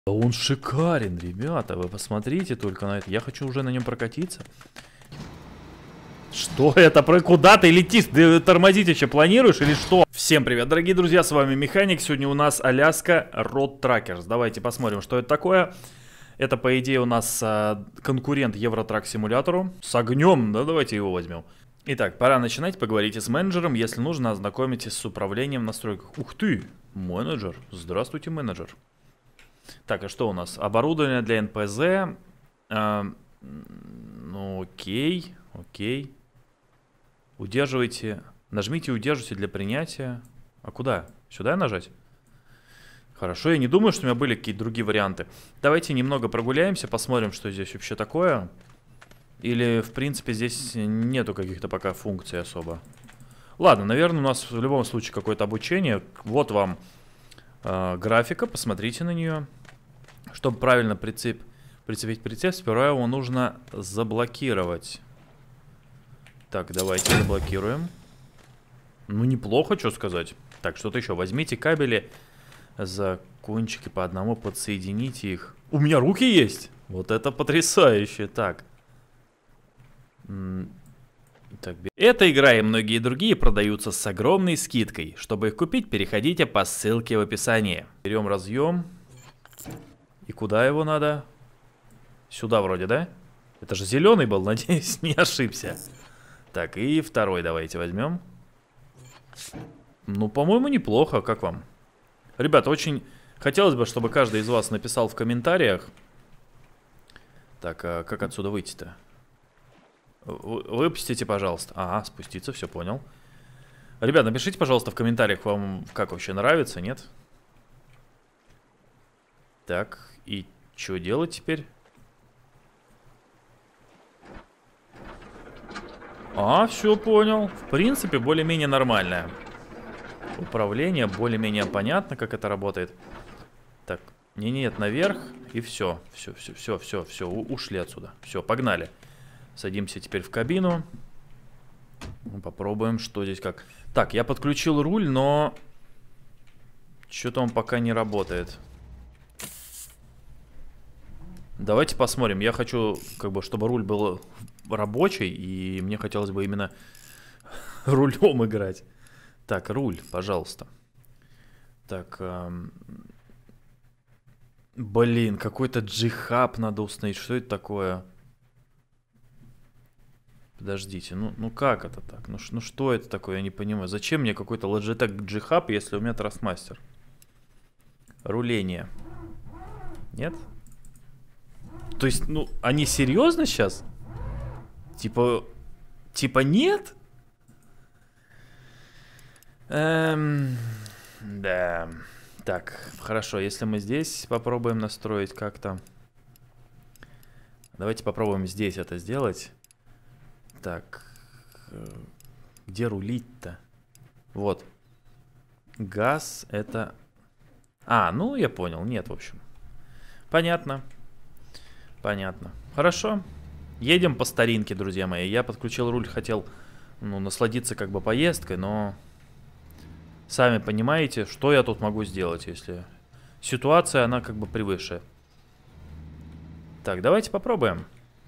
Да он шикарен, ребята, вы посмотрите только на это. Я хочу уже на нем прокатиться. Что это? Куда ты летишь? Ты тормозить еще планируешь или что? Всем привет, дорогие друзья, с вами Механик. Сегодня у нас Аляска Road Trackers. Давайте посмотрим, что это такое. Это, по идее, у нас конкурент Евротрак симулятору. С огнем, да, давайте его возьмем. Итак, пора начинать. Поговорите с менеджером. Если нужно, ознакомитесь с управлением в настройках. Ух ты, менеджер. Здравствуйте, менеджер. Так, а что у нас? Оборудование для НПЗ. Ну, окей, окей. Удерживайте. Нажмите удерживайте для принятия. А куда? Сюда нажать? Хорошо, я не думаю, что у меня были какие-то другие варианты. Давайте немного прогуляемся, посмотрим, что здесь вообще такое. Или, в принципе, здесь нету каких-то пока функций особо. Ладно, наверное, у нас в любом случае какое-то обучение. Вот вам графика, посмотрите на нее. Чтобы правильно прицепить прицеп, сперва его нужно заблокировать. Так, давайте заблокируем. Ну, неплохо, что сказать. Так, что-то еще. Возьмите кабели за кончики по одному, подсоедините их. У меня руки есть! Вот это потрясающе. Так. Эта игра и многие другие продаются с огромной скидкой. Чтобы их купить, переходите по ссылке в описании. Берем разъем. И куда его надо? Сюда вроде, да? Это же зеленый был, надеюсь, не ошибся. Так, и второй давайте возьмем. Ну, по-моему, неплохо. Как вам? Ребята, очень хотелось бы, чтобы каждый из вас написал в комментариях. Так, а как отсюда выйти-то? Выпустите, пожалуйста. Ага, спуститься, все понял. Ребят, напишите, пожалуйста, в комментариях, вам как вообще нравится, нет? Так, и что делать теперь? А, все понял. В принципе, более-менее нормальное. Управление более-менее понятно, как это работает. Так, нет, наверх, и все. Все, ушли отсюда. Все, погнали. Садимся теперь в кабину. Попробуем, что здесь как. Так, я подключил руль, но что-то он пока не работает. Давайте посмотрим. Я хочу, как бы, чтобы руль был рабочий, и мне хотелось бы именно рулем играть. Так, руль, пожалуйста. Так, блин, какой-то G-Hub надо установить. Что это такое? Подождите, ну как это так? Ну что это такое, я не понимаю. Зачем мне какой-то Logitech G-Hub, если у меня Trustmaster? Руление. Нет? То есть, ну, они серьезно сейчас? Типа нет? Да. Так, хорошо, если мы здесь попробуем настроить как-то. Давайте попробуем здесь это сделать. Так, где рулить-то? Вот. Газ это... А, ну я понял, нет, в общем. Понятно. Понятно. Хорошо. Едем по старинке, друзья мои. Я подключил руль, хотел, ну, насладиться как бы поездкой, но... Сами понимаете, что я тут могу сделать, если... Ситуация, она как бы превыше. Так, давайте попробуем.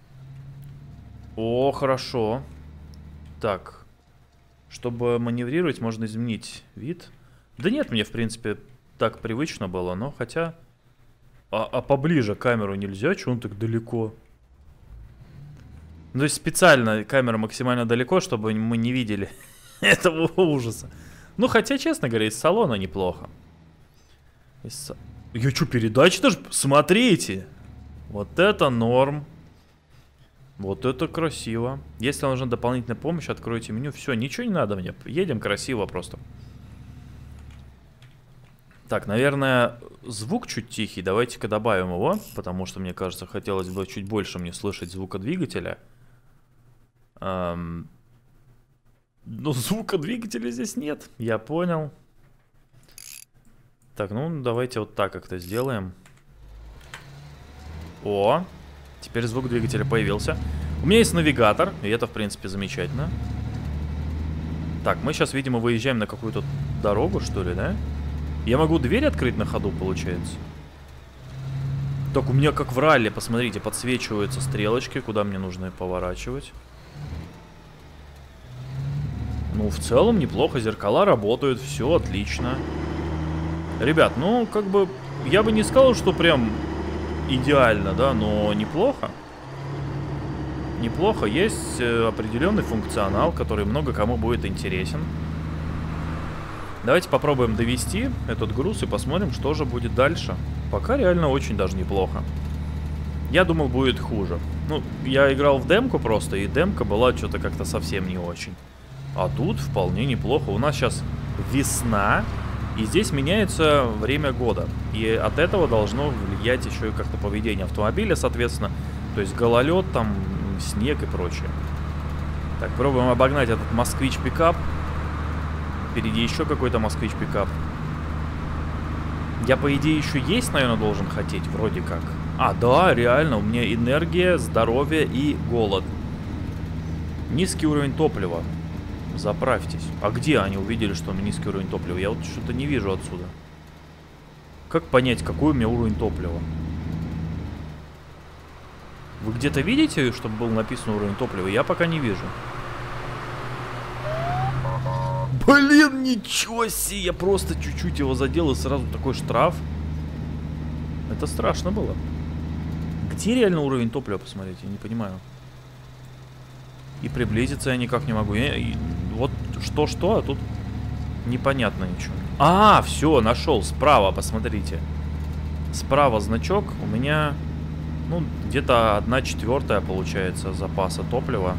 О, хорошо. Так. Чтобы маневрировать, можно изменить вид. Да нет, мне, в принципе, так привычно было, но хотя... А поближе камеру нельзя? Чего он так далеко? Ну, то есть специально камера максимально далеко, чтобы мы не видели этого ужаса. Ну, хотя, честно говоря, из салона неплохо. Я что, передачи даже? Смотрите! Вот это норм. Вот это красиво. Если нужна дополнительная помощь, откройте меню. Все, ничего не надо мне. Едем красиво просто. Так, наверное, звук чуть тихий. Давайте-ка добавим его. Потому что, мне кажется, хотелось бы чуть больше мне слышать звука двигателя. Но звука двигателя здесь нет. Я понял. Так, ну давайте вот так как-то сделаем. О! Теперь звук двигателя появился. У меня есть навигатор, и это, в принципе, замечательно. Так, мы сейчас, видимо, выезжаем на какую-то дорогу, что ли, да? Я могу дверь открыть на ходу, получается? Так, у меня как в ралли, посмотрите, подсвечиваются стрелочки, куда мне нужно поворачивать. Ну, в целом неплохо, зеркала работают, все отлично. Ребят, ну, как бы, я бы не сказал, что прям идеально, да, но неплохо. Неплохо, есть определенный функционал, который много кому будет интересен. Давайте попробуем довести этот груз и посмотрим, что же будет дальше. Пока реально очень даже неплохо. Я думал, будет хуже. Ну, я играл в демку просто, и демка была что-то как-то совсем не очень. А тут вполне неплохо. У нас сейчас весна, и здесь меняется время года. И от этого должно влиять еще и как-то поведение автомобиля, соответственно. То есть гололед, там, снег и прочее. Так, пробуем обогнать этот москвич-пикап. Впереди еще какой-то москвич-пикап. Я, по идее, еще есть, наверное, должен хотеть, вроде как. А, да, реально, у меня энергия, здоровье и голод. Низкий уровень топлива. Заправьтесь. А где они увидели, что у меня низкий уровень топлива? Я вот что-то не вижу отсюда. Как понять, какой у меня уровень топлива? Вы где-то видите, чтобы был написан уровень топлива? Я пока не вижу. Блин, ничего себе! Я просто чуть-чуть его задел, и сразу такой штраф. Это страшно было. Где реально уровень топлива, посмотрите, я не понимаю. И приблизиться я никак не могу. Вот что-что, а тут непонятно ничего. А, все, нашел. Справа, посмотрите. Справа значок. У меня, ну, где-то 1/4 получается запаса топлива.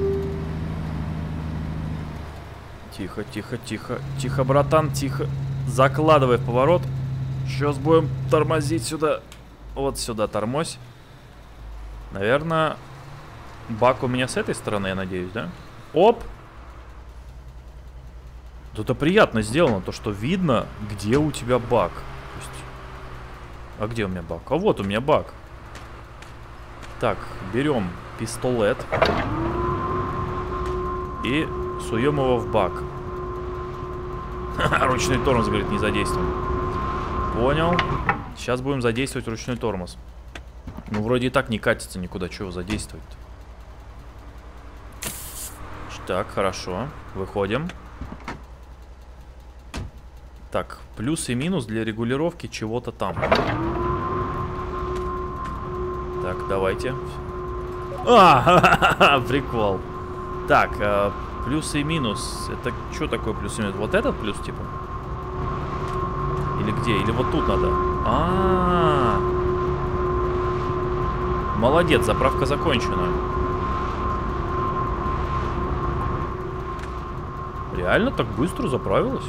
Тихо, тихо, тихо. Тихо, братан, тихо. Закладывай в поворот. Сейчас будем тормозить сюда. Вот сюда тормозь. Наверное, бак у меня с этой стороны, я надеюсь, да? Оп! Тут приятно сделано, то, что видно, где у тебя бак. То есть... А где у меня бак? А вот у меня бак. Так, берем пистолет. И суем его в бак. Ручной тормоз, говорит, не задействован. Понял. Сейчас будем задействовать ручной тормоз. Ну, вроде и так не катится никуда. Чего задействовать? Так, хорошо. Выходим. Так, плюс и минус для регулировки чего-то там. Так, давайте. Прикол. Так, плюс и минус. Это что такое плюс и минус? Вот этот плюс, типа? Или где? Или вот тут надо? Молодец, заправка закончена. Реально так быстро заправилась?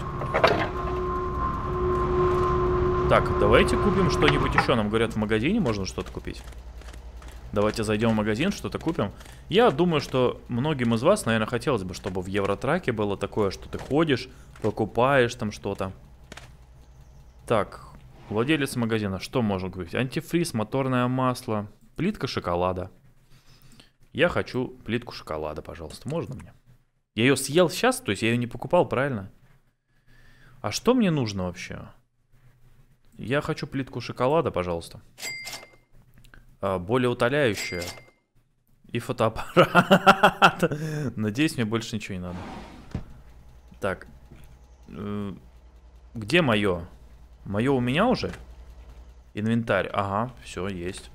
Так, давайте купим что-нибудь еще. Нам говорят, в магазине можно что-то купить. Давайте зайдем в магазин, что-то купим. Я думаю, что многим из вас, наверное, хотелось бы, чтобы в Евротраке было такое, что ты ходишь, покупаешь там что-то. Так, владелец магазина, что можно купить? Антифриз, моторное масло, плитка шоколада. Я хочу плитку шоколада, пожалуйста, можно мне? Я ее съел сейчас, то есть я ее не покупал, правильно? А что мне нужно вообще? Я хочу плитку шоколада, пожалуйста. Более утоляющая. И фотоаппарат. Надеюсь, мне больше ничего не надо. Так. Где мое? Мое у меня уже? Инвентарь. Ага, все, есть.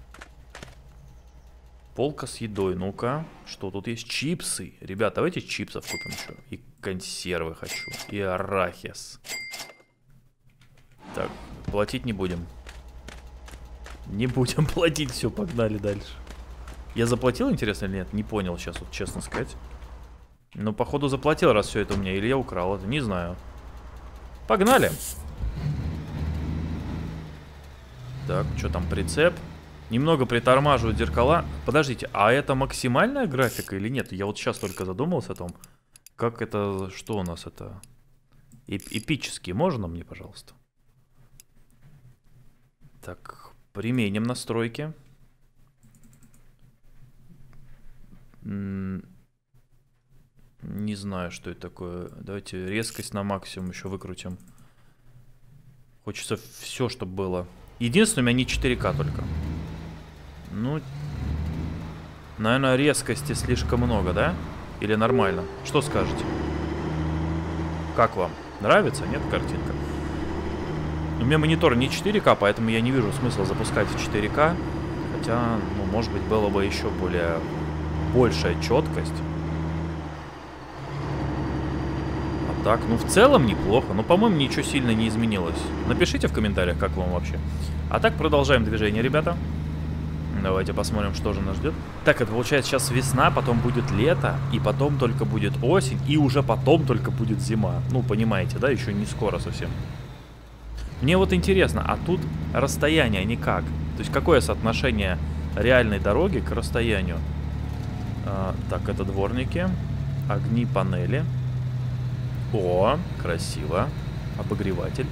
Полка с едой. Ну-ка, что тут есть? Чипсы. Ребят, давайте чипсов купим еще. И консервы хочу. И арахис. Так, платить не будем. Не будем платить, все, погнали дальше. Я заплатил, интересно, или нет? Не понял сейчас, вот честно сказать. Ну, походу, заплатил, раз все это у меня. Или я украл это, не знаю. Погнали. Так, что там, прицеп? Немного притормаживают зеркала. Подождите, а это максимальная графика или нет? Я вот сейчас только задумался о том, как это, что у нас это? Эпический, можно мне, пожалуйста? Так, применим настройки. Не знаю, что это такое. Давайте резкость на максимум еще выкрутим. Хочется все, чтобы было. Единственное, у меня не 4К только. Ну, наверное, резкости слишком много, да? Или нормально? Что скажете? Как вам? Нравится? Нет, картинка? У меня монитор не 4К, поэтому я не вижу смысла запускать в 4К. Хотя, ну, может быть, было бы еще большая четкость. А так, ну, в целом неплохо. Но, по-моему, ничего сильно не изменилось. Напишите в комментариях, как вам вообще. А так, продолжаем движение, ребята. Давайте посмотрим, что же нас ждет. Так, это получается сейчас весна, потом будет лето, и потом только будет осень, и уже потом только будет зима. Ну, понимаете, да? Еще не скоро совсем. Мне вот интересно, а тут расстояние никак? То есть какое соотношение реальной дороги к расстоянию? Так, это дворники. Огни, панели. О, красиво. Обогреватель.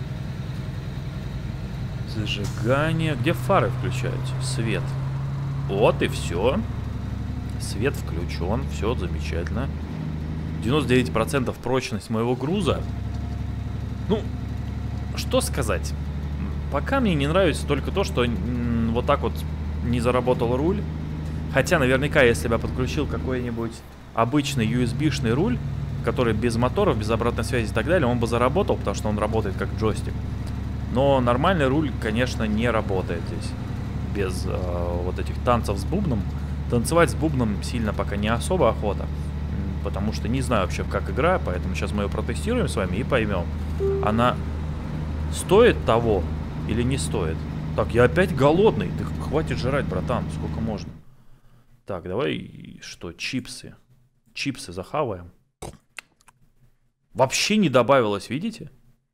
Зажигание. Где фары включаются? Свет. Вот и все. Свет включен. Все замечательно. 99% прочность моего груза. Ну, что сказать? Пока мне не нравится только то, что вот так вот не заработал руль. Хотя наверняка, если бы я подключил какой-нибудь обычный USB-шный руль, который без моторов, без обратной связи и так далее, он бы заработал, потому что он работает как джойстик. Но нормальный руль, конечно, не работает здесь. Без вот этих танцев с бубном. Танцевать с бубном сильно пока не особо охота. Потому что не знаю вообще, как игра. Поэтому сейчас мы ее протестируем с вами и поймем. Она стоит того или не стоит? Так, я опять голодный. Ты хватит жрать, братан. Сколько можно? Так, давай, что, чипсы. Чипсы захаваем. Вообще не добавилось, видите?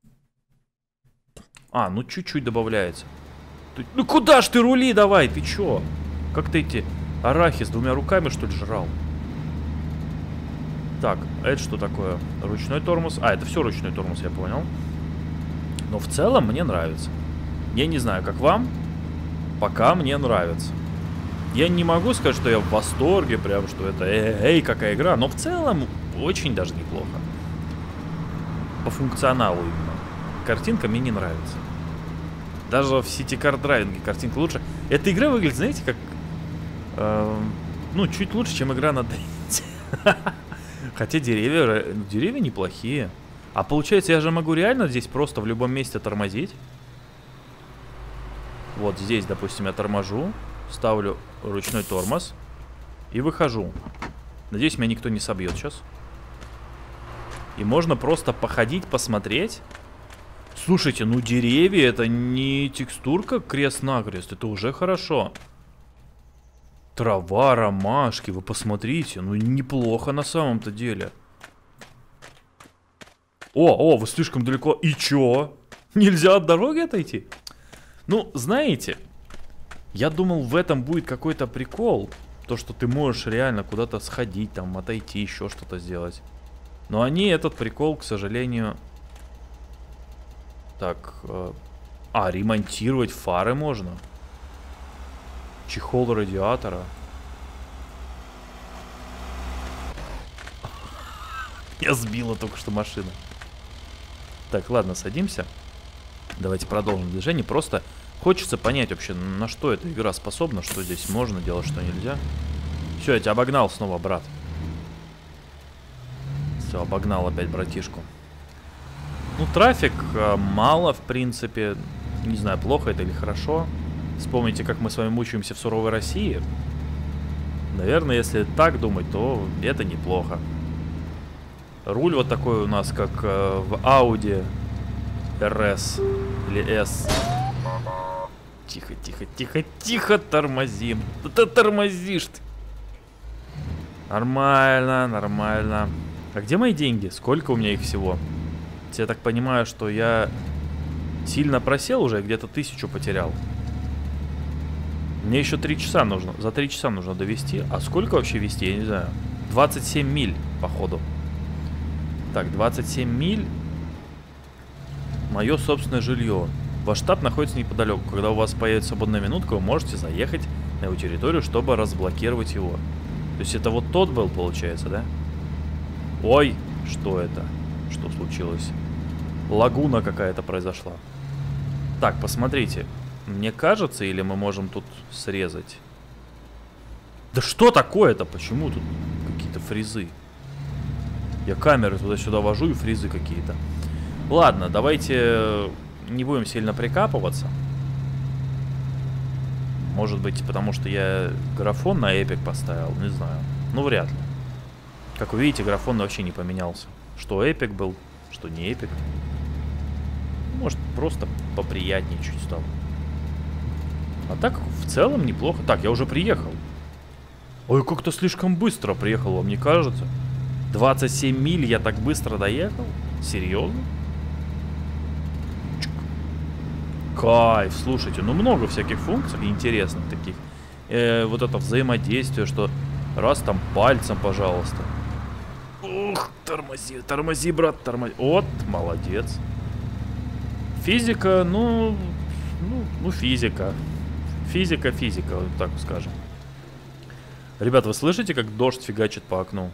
А, ну чуть-чуть добавляется. Ну куда ж ты рули давай, ты чё? Как ты эти арахис двумя руками, что ли, жрал? Так, это что такое? Ручной тормоз. А, это все ручной тормоз, я понял. Но в целом мне нравится. Я не знаю, как вам. Пока мне нравится. Я не могу сказать, что я в восторге, прям, что это эй, какая игра. Но в целом очень даже неплохо. По функционалу именно. Картинка мне не нравится. Даже в City Car Driving картинка лучше. Эта игра выглядит, знаете, как... ну, чуть лучше, чем игра на Денте. Хотя деревья неплохие. А получается, я же могу реально здесь просто в любом месте тормозить. Вот здесь, допустим, я торможу. Ставлю ручной тормоз. И выхожу. Надеюсь, меня никто не собьет сейчас. И можно просто походить, посмотреть. Слушайте, ну деревья это не текстурка крест-накрест. Это уже хорошо. Трава, ромашки, вы посмотрите. Ну неплохо на самом-то деле. О, вы слишком далеко. И чё? Нельзя от дороги отойти? Ну, знаете, я думал, в этом будет какой-то прикол. То, что ты можешь реально куда-то сходить, там, отойти, еще что-то сделать. Но они этот прикол, к сожалению... Так, ремонтировать фары можно. Чехол радиатора. Я сбила только что машину. Так, ладно, садимся. Давайте продолжим движение. Просто хочется понять вообще, на что эта игра способна, что здесь можно делать, что нельзя. Все, я тебя обогнал снова, брат. Все, обогнал опять братишку. Ну, трафик мало, в принципе. Не знаю, плохо это или хорошо. Вспомните, как мы с вами мучаемся в суровой России. Наверное, если так думать, то это неплохо. Руль вот такой у нас, как в Audi RS или S. Тихо, тихо, тихо, тихо, тормозим. Да ты тормозишь ты. Нормально, нормально. А где мои деньги? Сколько у меня их всего? Я так понимаю, что я сильно просел уже, где-то 1000 потерял. Мне еще 3 часа нужно. За 3 часа нужно довести. А сколько вообще вести, я не знаю. 27 миль, походу. Так, 27 миль. Мое собственное жилье. Ваш штаб находится неподалеку. Когда у вас появится свободная минутка, вы можете заехать на его территорию, чтобы разблокировать его. То есть это вот тот был, получается, да? Ой, что это? Что случилось? Лагуна какая-то произошла. Так, посмотрите. Мне кажется, или мы можем тут срезать? Да что такое-то? Почему тут какие-то фризы? Я камеры туда-сюда вожу, и фризы какие-то. Ладно, давайте не будем сильно прикапываться. Может быть, потому что я графон на эпик поставил, не знаю. Ну, вряд ли. Как вы видите, графон вообще не поменялся. Что эпик был, что не эпик. Может, просто поприятнее чуть стало. А так, в целом, неплохо. Так, я уже приехал. Ой, как-то слишком быстро приехал, вам не кажется? 27 миль я так быстро доехал? Серьезно? Кайф, слушайте, ну много всяких функций интересных таких. Вот это взаимодействие, что раз там пальцем, пожалуйста. Ух, тормози, тормози, брат, тормози. Вот, молодец. Физика, ну физика. Физика, вот так скажем. Ребят, вы слышите, как дождь фигачит по окну?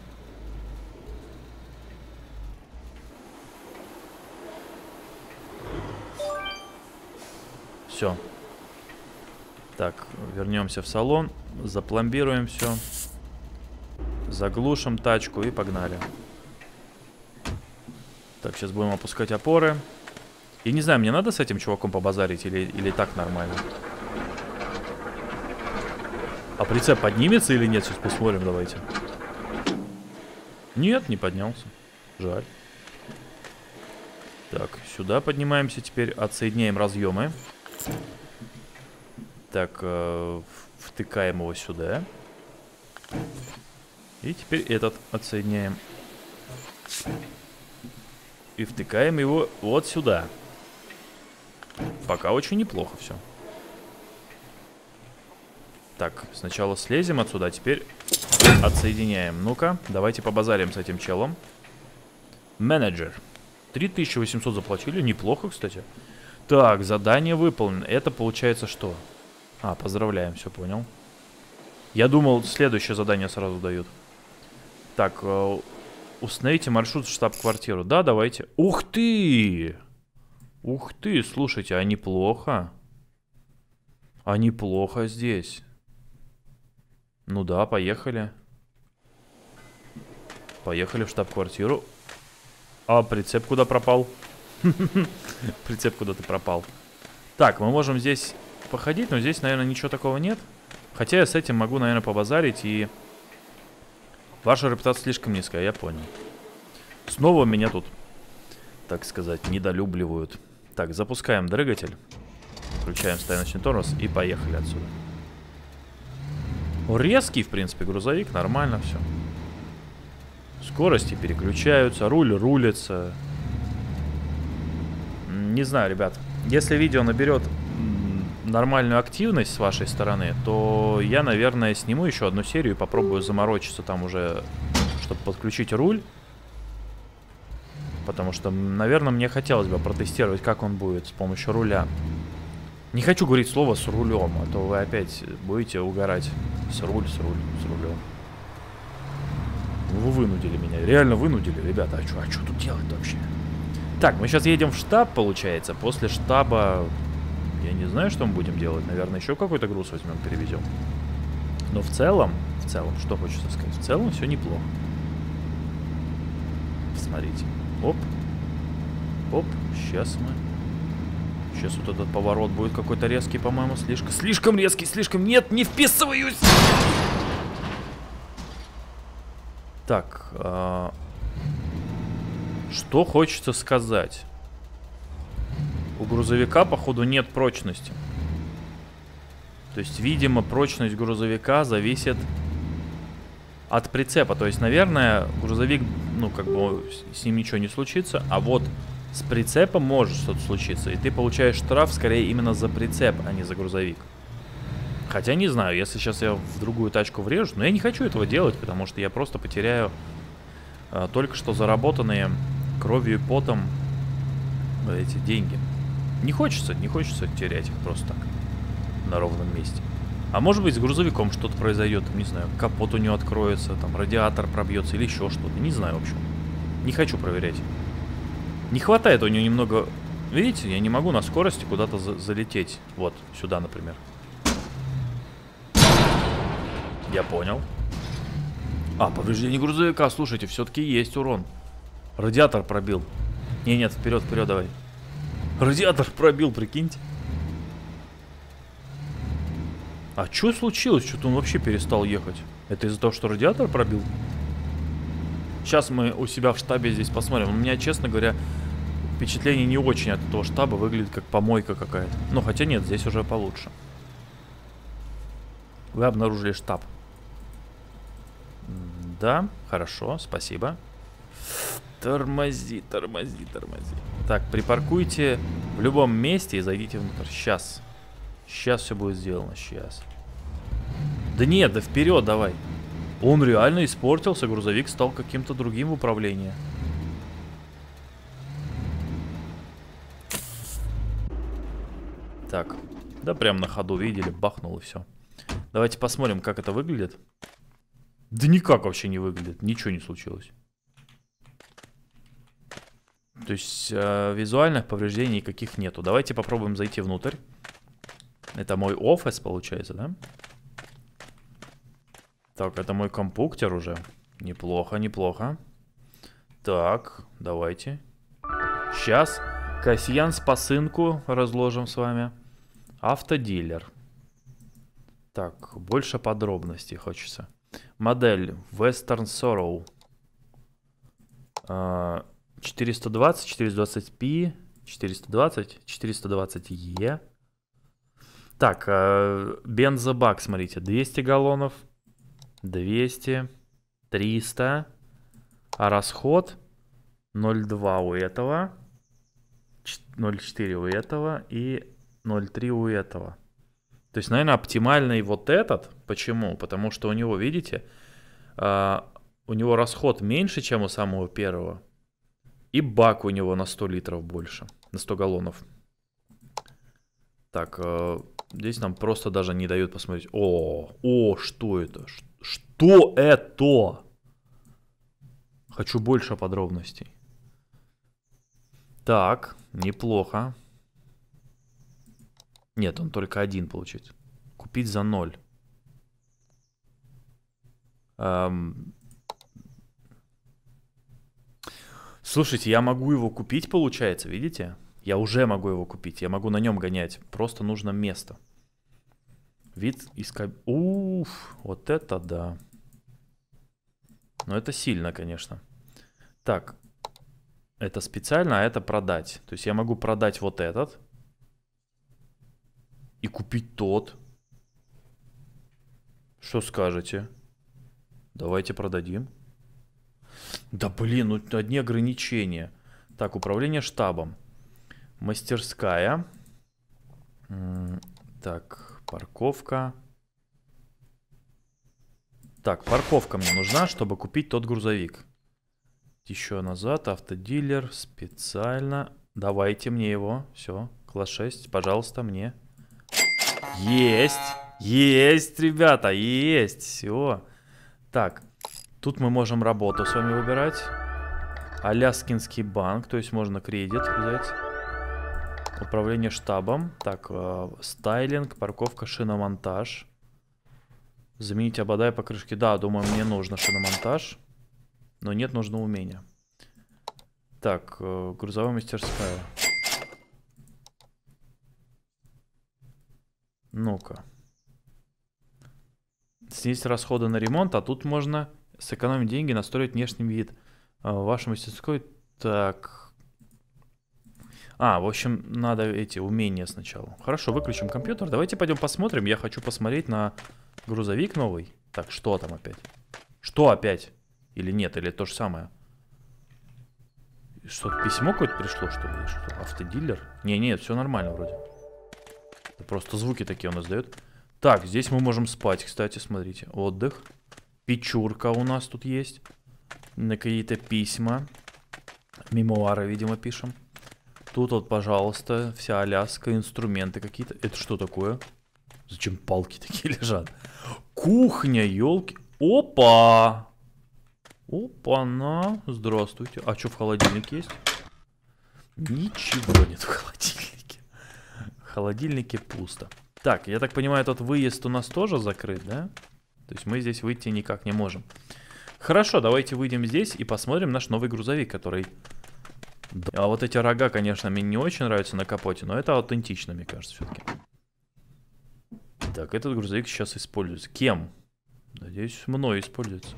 Все. Так, вернемся в салон, запломбируем все, заглушим тачку и погнали. Так, сейчас будем опускать опоры. Я не знаю, мне надо с этим чуваком побазарить или так нормально? А прицеп поднимется или нет? Сейчас посмотрим, давайте. Нет, не поднялся. Жаль. Так, сюда поднимаемся теперь, отсоединяем разъемы. Так, втыкаем его сюда. И теперь этот отсоединяем. И втыкаем его вот сюда. Пока очень неплохо все. Так, сначала слезем отсюда, теперь отсоединяем. Ну-ка, давайте побазарим с этим челом. Менеджер. 3800 заплатили, неплохо, кстати. Так, задание выполнено. Это получается что? А, поздравляем, все понял. Я думал, следующее задание сразу дают. Так, установите маршрут в штаб-квартиру. Да, давайте. Ух ты! Ух ты, слушайте, а неплохо. А неплохо здесь. Ну да, поехали. Поехали в штаб-квартиру. А прицеп куда пропал? Прицеп куда-то пропал. Так, мы можем здесь походить, но здесь, наверное, ничего такого нет. Хотя я с этим могу, наверное, побазарить, и... Ваша репутация слишком низкая, я понял. Снова меня тут, так сказать, недолюбливают. Так, запускаем двигатель. Включаем стояночный тормоз и поехали отсюда. Резкий, в принципе, грузовик, нормально все. Скорости переключаются, руль рулится. Не знаю, ребят. Если видео наберет нормальную активность с вашей стороны, то я, наверное, сниму еще одну серию и попробую заморочиться там уже, чтобы подключить руль. Потому что, наверное, мне хотелось бы протестировать, как он будет с помощью руля. Не хочу говорить слово «с рулем», а то вы опять будете угорать. С рулем. Вы вынудили меня, реально вынудили, ребята. А что тут делать вообще? Так, мы сейчас едем в штаб, получается. После штаба, я не знаю, что мы будем делать. Наверное, еще какой-то груз возьмем, перевезем. Но в целом, что хочется сказать? В целом все неплохо. Смотрите. Оп. Оп. Сейчас мы... Сейчас вот этот поворот будет какой-то резкий, по-моему. Слишком резкий, слишком... Нет, не вписываюсь! Так. Что хочется сказать? У грузовика, походу, нет прочности. То есть, видимо, прочность грузовика зависит от прицепа. То есть, наверное, грузовик, ну, как бы с ним ничего не случится. А вот с прицепом может что-то случиться. И ты получаешь штраф скорее именно за прицеп, а не за грузовик. Хотя не знаю, если сейчас я в другую тачку врежу. Но я не хочу этого делать, потому что я просто потеряю только что заработанные кровью и потом эти деньги. Не хочется терять их просто так на ровном месте. А может быть, с грузовиком что-то произойдет, не знаю, капот у него откроется, там радиатор пробьется или еще что-то. Не знаю, в общем. Не хочу проверять. Не хватает у него немного... Видите, я не могу на скорости куда-то залететь. Вот, сюда, например. Я понял. А, повреждение грузовика, слушайте, все-таки есть урон. Радиатор пробил. Нет, вперед, давай. Радиатор пробил, прикиньте. А что случилось? Что-то он вообще перестал ехать. Это из-за того, что радиатор пробил? Сейчас мы у себя в штабе здесь посмотрим. У меня, честно говоря, впечатление не очень от этого штаба. Выглядит как помойка какая-то. Ну, хотя нет, здесь уже получше. Вы обнаружили штаб. Да, хорошо, спасибо. Тормози. Так, припаркуйте в любом месте и зайдите внутрь. Сейчас все будет сделано, сейчас. Да нет, да вперед давай. Он реально испортился, грузовик стал каким-то другим в управлении. Так, да прям на ходу видели, бахнул и все. Давайте посмотрим, как это выглядит. Да никак вообще не выглядит, ничего не случилось. То есть визуальных повреждений никаких нету. Давайте попробуем зайти внутрь. Это мой офис, получается, да? Так, это мой компьютер уже. Неплохо. Так, давайте. Сейчас касьян спасынку разложим с вами. Автодилер. Так, больше подробностей хочется. Модель Western Sorrow. 420, 420p, 420, 420e. Так, бензобак, смотрите, 200 галлонов, 200, 300, а расход 0,2 у этого, 0,4 у этого и 0,3 у этого. То есть, наверное, оптимальный вот этот. Почему? Потому что у него, видите, у него расход меньше, чем у самого первого. И бак у него на 100 литров больше, на 100 галлонов. Так, здесь нам просто даже не дают посмотреть. О, что это? Что это? Хочу больше подробностей. Так, неплохо. Нет, он только один получит. Купить за 0. Слушайте, я могу его купить, получается, видите? Я уже могу его купить. Я могу на нем гонять. Просто нужно место. Вид из кабины. Уф, вот это да. Но это сильно, конечно. Так. Это специально, а это продать. То есть я могу продать вот этот. И купить тот. Что скажете? Давайте продадим. Да блин, ну одни ограничения. Так, управление штабом. Мастерская. Так, парковка. Так, парковка мне нужна, чтобы купить тот грузовик. Еще назад, автодилер, специально. Давайте мне его. Все, класс 6, пожалуйста, мне. Есть! Есть, ребята, есть! Все. Так, тут мы можем работу с вами выбирать. Аляскинский банк, то есть можно кредит взять. Управление штабом. Так, стайлинг, парковка, шиномонтаж. Заменить обода и покрышки. Да, думаю, мне нужно шиномонтаж. Но нет нужного умения. Так, грузовая мастерская. Ну-ка. Снизить расходы на ремонт, а тут можно сэкономить деньги, настроить внешний вид. Вашей мастерской. Так. В общем, надо эти умения сначала. Хорошо, выключим компьютер. Давайте пойдем посмотрим. Я хочу посмотреть на грузовик новый. Так, что там опять? Что опять? Или нет, или то же самое? Что-то письмо какое-то пришло, что ли? Что? Автодилер? Нет, все нормально вроде. Это просто звуки такие он издает. Так, здесь мы можем спать, кстати, смотрите. Отдых. Печурка у нас тут есть. На какие-то письма. Мемуары, видимо, пишем. Тут вот, пожалуйста, вся Аляска, инструменты какие-то. Это что такое? Зачем палки такие лежат? Кухня, елки. Опа! Опа-на. Здравствуйте. А что в холодильнике есть? Ничего нет в холодильнике. В холодильнике пусто. Так, я так понимаю, этот выезд у нас тоже закрыт, да? То есть мы здесь выйти никак не можем. Хорошо, давайте выйдем здесь и посмотрим наш новый грузовик, который... А вот эти рога, конечно, мне не очень нравятся на капоте, но это аутентично, мне кажется, все-таки. Так, этот грузовик сейчас используется. Кем? Надеюсь, мной используется.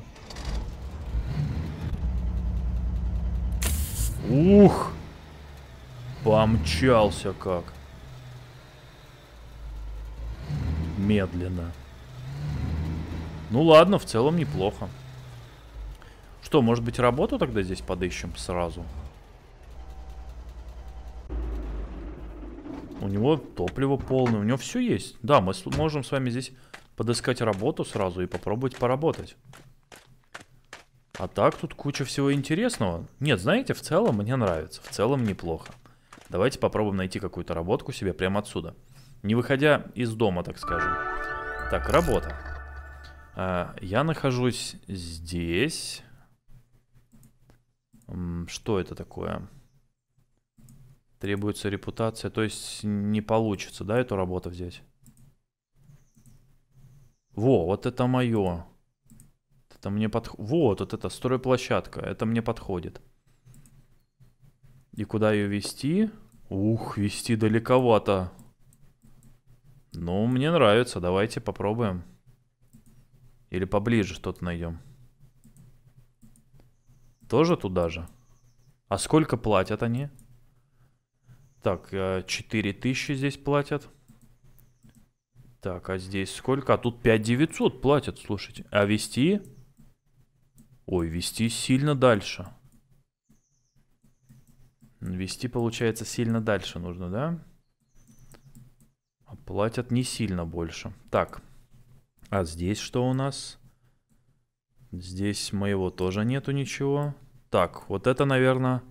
Ух! Помчался как. Медленно. Ну ладно, в целом неплохо. Что, может быть, работу тогда здесь подыщем сразу? У него топливо полное, у него все есть. Да, мы можем с вами здесь подыскать работу сразу и попробовать поработать. А так тут куча всего интересного. Нет, знаете, в целом мне нравится. В целом неплохо. Давайте попробуем найти какую-то работку себе прямо отсюда. Не выходя из дома, так скажем. Так, работа. Я нахожусь здесь. Что это такое? Требуется репутация. То есть не получится, да, эту работу взять? Во, вот это мое. Это мне подходит. Вот это стройплощадка. Это мне подходит. И куда ее вести? Ух, вести далековато. Ну, мне нравится. Давайте попробуем. Или поближе что-то найдем. Тоже туда же? А сколько платят они? Так, 4000 здесь платят. Так, а здесь сколько? А тут 5900 платят, слушайте. А вести? Ой, вести сильно дальше. Вести, получается, сильно дальше нужно, да? А платят не сильно больше. Так, а здесь что у нас? Здесь моего тоже нету ничего. Так, вот это, наверное...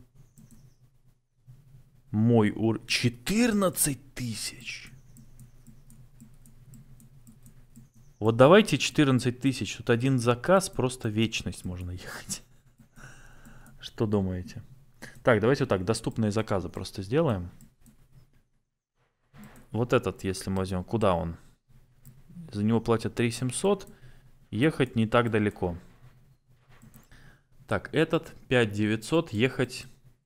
Мой уровень... 14 тысяч. Вот давайте 14 тысяч. Тут один заказ, просто вечность можно ехать. Что думаете? Так, давайте вот так. Доступные заказы просто сделаем. Вот этот, если мы возьмем. Куда он? За него платят 3700. Ехать не так далеко. Так, этот 5900. Ехать...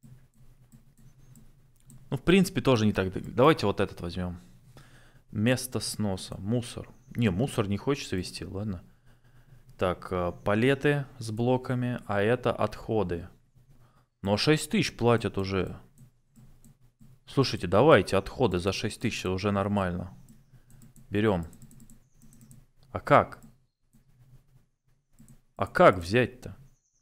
Ну, в принципе, тоже не так. Давайте вот этот возьмем. Место сноса. Мусор. Не, мусор не хочется везти, ладно. Так, палеты с блоками. А это отходы. Но 6000 платят уже. Слушайте, давайте отходы за 6000 уже нормально. Берем. А как? А как взять-то?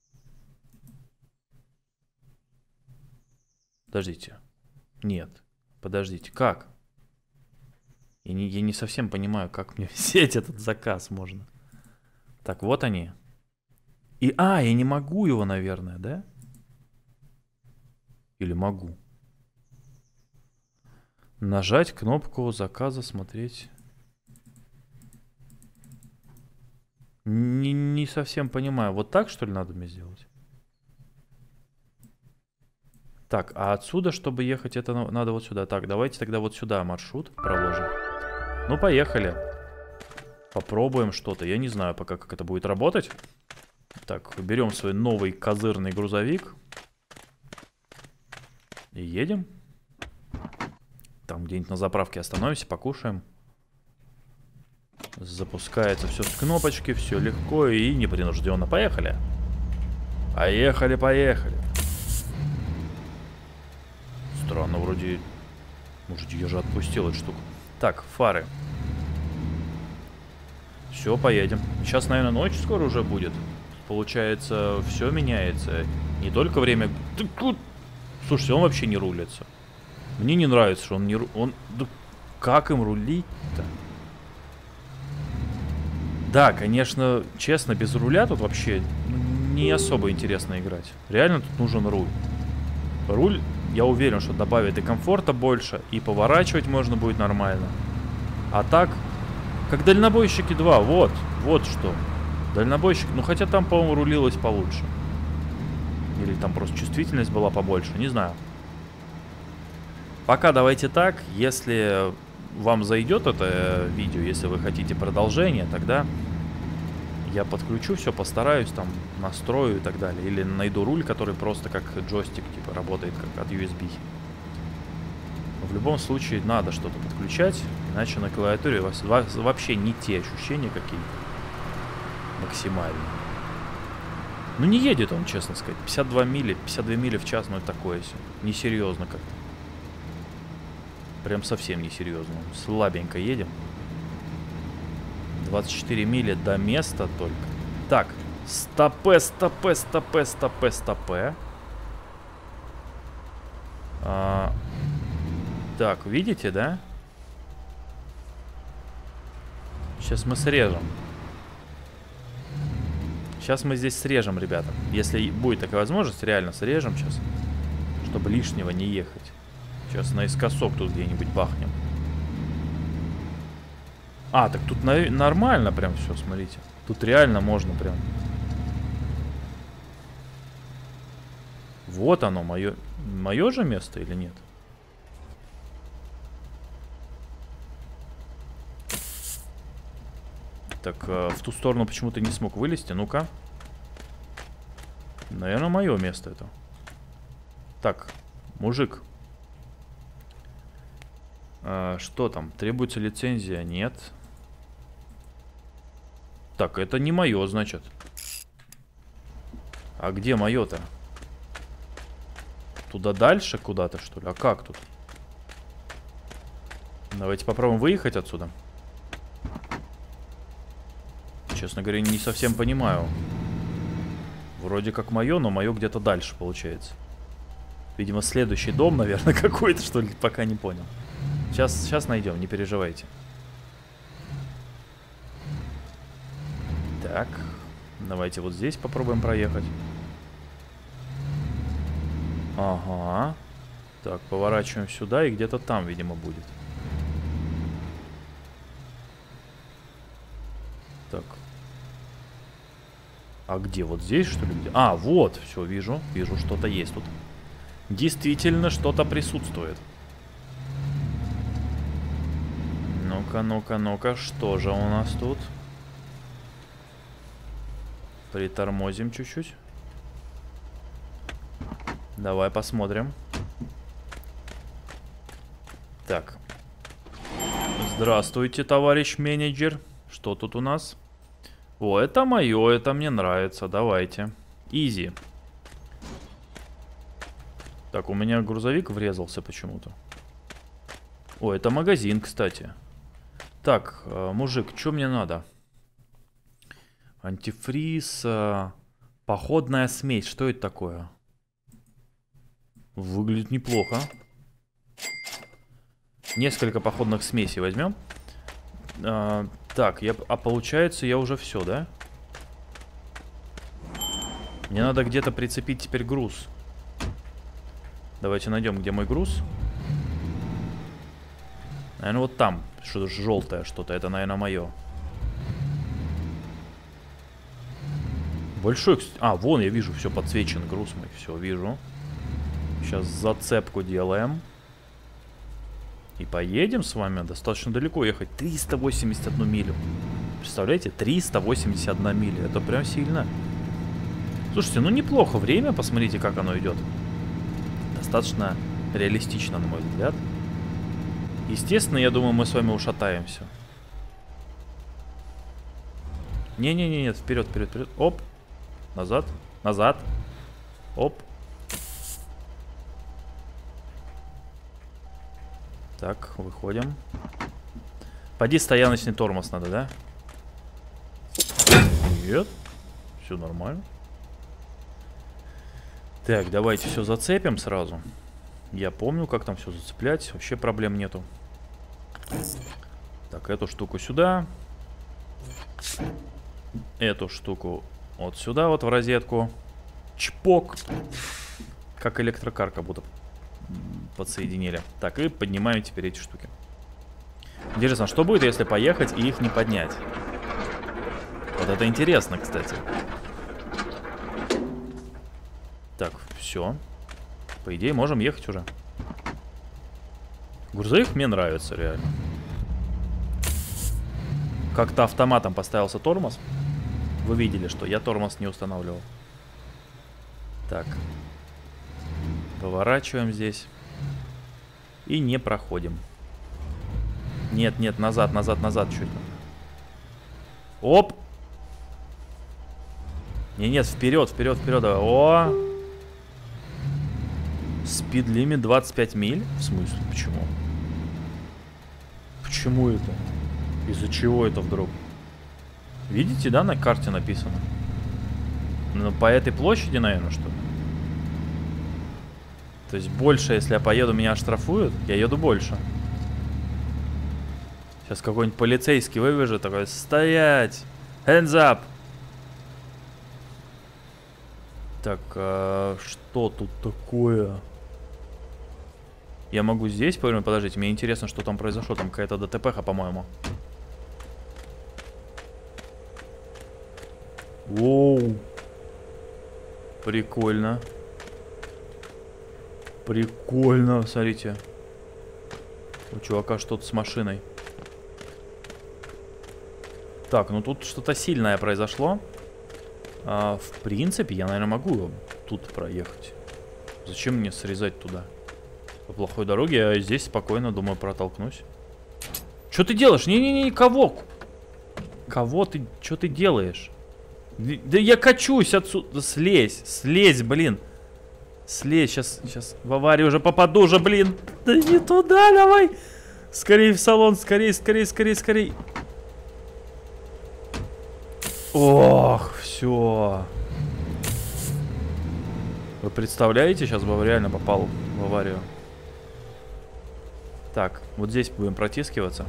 Подождите. Нет, подождите, как? Я не совсем понимаю, как мне взять этот заказ можно. Так, вот они. Я не могу его, наверное, да? Или могу? Нажать кнопку заказа, смотреть. Не совсем понимаю. Вот так, что ли, надо мне сделать? Так, а отсюда, чтобы ехать, это надо вот сюда. Так, давайте тогда вот сюда маршрут проложим. Ну, поехали. Попробуем что-то. Я не знаю пока, как это будет работать. Так, берем свой новый козырный грузовик. И едем. Там где-нибудь на заправке остановимся, покушаем. Запускается все с кнопочки, все легко и непринужденно. Поехали. Поехали, поехали. Странно, вроде... Может, я же отпустил эту штуку. Так, фары. Все, поедем. Сейчас, наверное, ночь скоро уже будет. Получается, все меняется. Не только время... Слушайте, он вообще не рулится. Мне не нравится, что он не... Да как им рулить-то? Да, конечно, честно, без руля тут вообще не особо интересно играть. Реально тут нужен руль. Руль, я уверен, что добавит и комфорта больше, и поворачивать можно будет нормально. А так, как дальнобойщики 2, вот что. Дальнобойщик, ну хотя там, по-моему, рулилось получше. Или там просто чувствительность была побольше, не знаю. Пока давайте так, если вам зайдет это видео, если вы хотите продолжение, тогда Я подключу все, постараюсь, там, настрою и так далее. Или найду руль, который просто как джойстик, типа, работает как от USB. Но в любом случае надо что-то подключать, иначе на клавиатуре вообще не те ощущения какие-то. Максимально. Ну не едет он, честно сказать. 52 мили в час, ну это такое все. Несерьезно как-то. Прям совсем несерьезно. Слабенько едем. 24 мили до места только. Так, стопе. Так, видите, да? Сейчас мы срежем. Сейчас мы здесь срежем, ребята. Если будет такая возможность, реально срежем сейчас. Чтобы лишнего не ехать. Сейчас наискосок тут где-нибудь бахнем. А, так тут нормально прям все, смотрите. Тут реально можно прям. Вот оно, мое же место или нет? Так, в ту сторону почему-то не смог вылезти. Ну-ка. Наверное, мое место это. Так, мужик. Что там? Требуется лицензия? Нет. Так, это не мое, значит. А где мое-то? Туда дальше куда-то, что ли? А как тут? Давайте попробуем выехать отсюда. Честно говоря, не совсем понимаю. Вроде как мое, но мое где-то дальше получается. Видимо, следующий дом, наверное, какой-то, что ли, пока не понял. Сейчас найдем, не переживайте. Так, давайте вот здесь попробуем проехать. Ага. Так, поворачиваем сюда, и где-то там, видимо, будет. Так. А где? Вот здесь, что ли? Где? А, вот, все, вижу. Вижу, что-то есть тут. Действительно, что-то присутствует. Ну-ка, что же у нас тут? Притормозим чуть-чуть. Давай посмотрим. Так. Здравствуйте, товарищ менеджер. Что тут у нас? О, это мое, это мне нравится. Давайте. Изи. Так, у меня грузовик врезался почему-то. О, это магазин, кстати. Так, мужик, что мне надо? Антифриз. Походная смесь. Что это такое? Выглядит неплохо. Несколько походных смесей возьмем. Так, получается, я уже все, да? Мне надо где-то прицепить теперь груз. Давайте найдем, где мой груз. Наверное, вот там. Что-то желтое что-то. Это, наверное, мое. Большой... А, вон, я вижу, все подсвечен груз мой. Все, вижу. Сейчас зацепку делаем. И поедем с вами. Достаточно далеко ехать. 381 милю. Представляете? 381 миля. Это прям сильно. Слушайте, ну неплохо время. Посмотрите, как оно идет. Достаточно реалистично, на мой взгляд. Естественно, я думаю, мы с вами ушатаемся. Не-не-не, вперед, вперед, вперед. Оп. Назад. Назад. Оп. Так, выходим. Поди стояночный тормоз надо, да? Нет. Все нормально. Так, давайте все зацепим сразу. Я помню, как там все зацеплять. Вообще проблем нету. Так, эту штуку сюда. Эту штуку вот сюда, вот в розетку. Чпок. Как электрокар, как будто подсоединили. Так, и поднимаем теперь эти штуки. Интересно, что будет, если поехать и их не поднять? Вот это интересно, кстати. Так, все. По идее, можем ехать уже. Грузовик мне нравится, реально. Как-то автоматом поставился тормоз. Вы видели, что я тормоз не устанавливал. Так. Поворачиваем здесь. И не проходим. Нет, нет, назад, назад, назад чуть. Оп! Не, нет, вперед, вперед, вперед. Давай. О! Спидлимит 25 миль? В смысле? Почему? Почему это? Из-за чего это вдруг? Видите, да, на карте написано? Ну, по этой площади, наверное, что ли? То есть больше, если я поеду, меня оштрафуют? Я еду больше. Сейчас какой-нибудь полицейский выбежит, такой: стоять! Hands up! Так, что тут такое? Я могу здесь повернуть? Подождите, мне интересно, что там произошло. Там какая-то ДТП-ха, по-моему. Воу. Прикольно. Прикольно, смотрите. У чувака что-то с машиной. Так, ну тут что-то сильное произошло. В принципе, я, наверное, могу тут проехать. Зачем мне срезать туда? По плохой дороге я здесь спокойно, думаю, протолкнусь. Что ты делаешь? Не-не-не, кого? Кого ты? Что ты делаешь? Да я качусь отсюда. Слезь, слезь, блин. Слезь, сейчас в аварию уже попаду уже, блин. Да не туда, давай. Скорее в салон, скорее, скорее, скорее, скорее. Ох, все. Вы представляете, сейчас бы реально попал в аварию. Так, вот здесь будем протискиваться.